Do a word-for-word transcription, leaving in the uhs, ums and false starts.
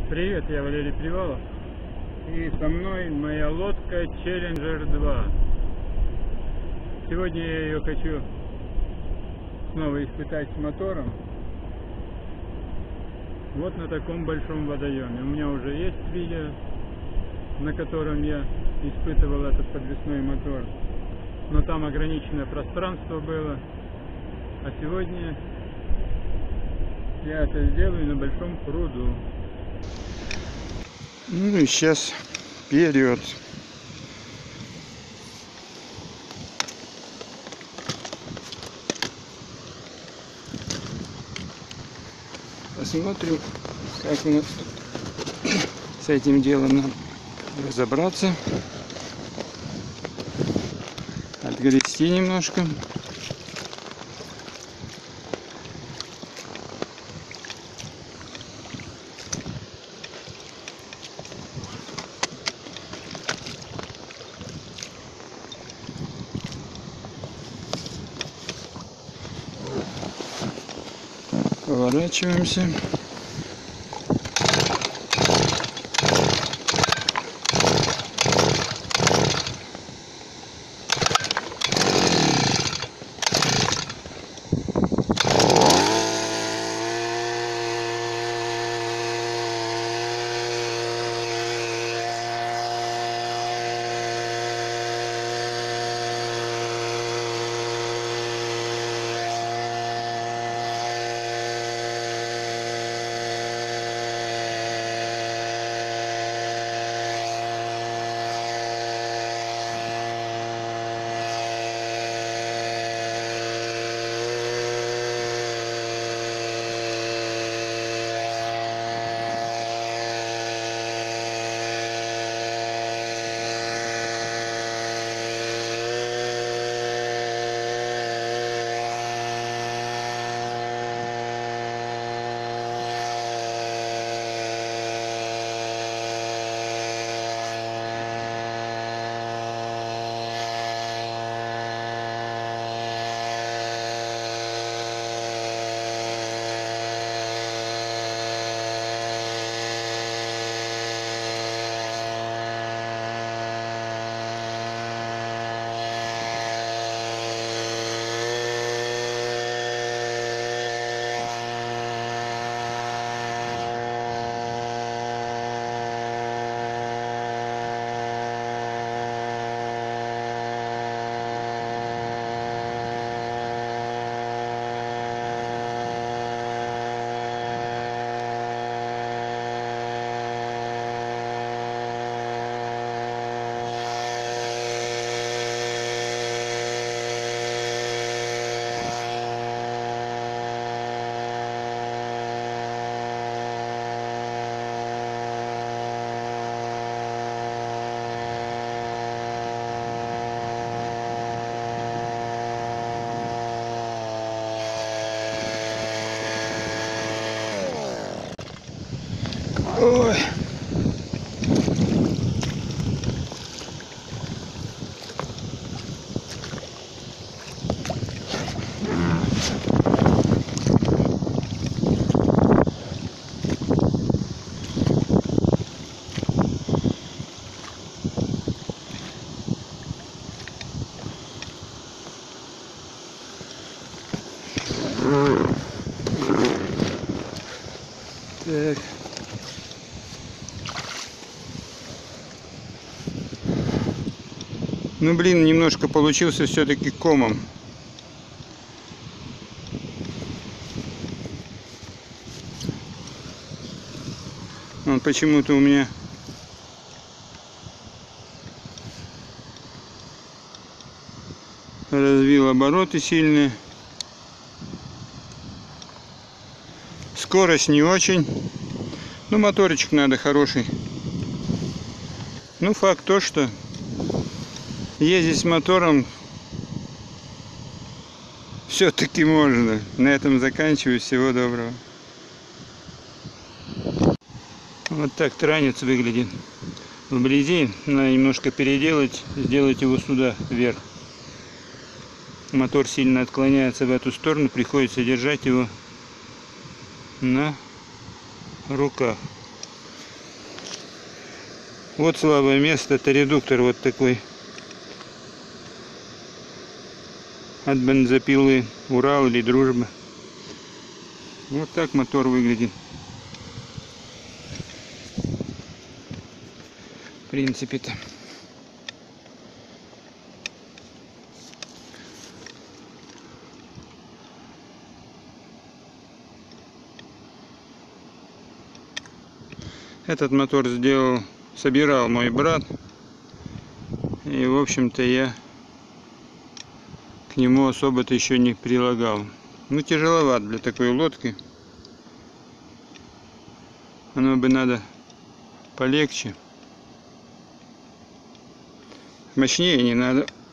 Привет, я Валерий Привалов, и со мной моя лодка Челленджер два. Сегодня я ее хочу снова испытать с мотором. Вот на таком большом водоеме. У меня уже есть видео, на котором я испытывал этот подвесной мотор, но там ограниченное пространство было. А сегодня я это сделаю на большом пруду. Ну и сейчас вперед. Посмотрим, как у нас тут с этим делом нам разобраться. Отгрести немножко. Поворачиваемся. Ой. Так. Ну блин, немножко получился все-таки комом. Он почему-то у меня развил обороты сильные. Скорость не очень. Ну, моторчик надо хороший. Ну, факт то, что ездить с мотором все-таки можно. На этом заканчиваю. Всего доброго. Вот так транец выглядит вблизи. Надо немножко переделать, сделать его сюда, вверх. Мотор сильно отклоняется в эту сторону, приходится держать его на руках. Вот слабое место, это редуктор вот такой. От бензопилы Урал или Дружба. Вот так мотор выглядит. В принципе-то. Этот мотор сделал, собирал мой брат. И в общем-то я к нему особо-то еще не прилагал. Ну, тяжеловат для такой лодки. Оно бы надо полегче. Мощнее не надо.